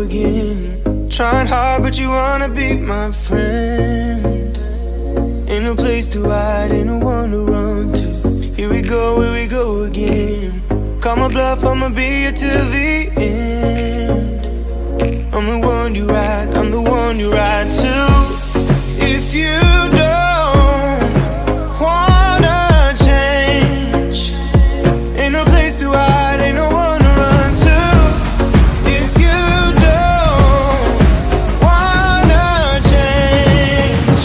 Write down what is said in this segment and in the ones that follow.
again. Trying hard, but you wanna be my friend. Ain't no place to hide, ain't no one to run to. Here we go again. Call my bluff, I'ma be here till the end. I'm the one you ride, I'm the one you ride to. If you don't wanna change, ain't no place to hide, ain't no one to run to. If you don't wanna change,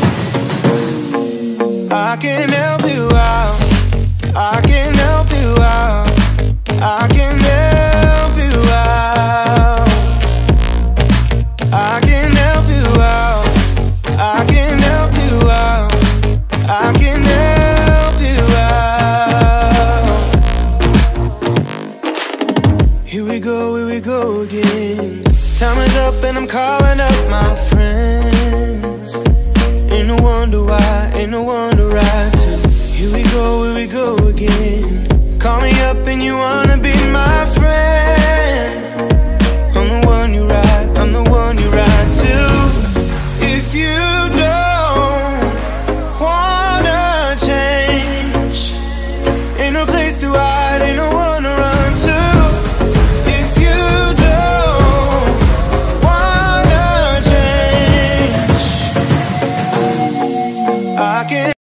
I can help you out, I can help you out, I can help you out, I can help you out, I can help you out, I can help you out. Here we go again. Time is up and I'm calling up my friends. Ain't no wonder why, ain't no one to ride to. Here we go again. Call me up and you wanna be my friend. I'm the one you ride, I'm the one you ride to. If you don't wanna change, ain't no place to hide.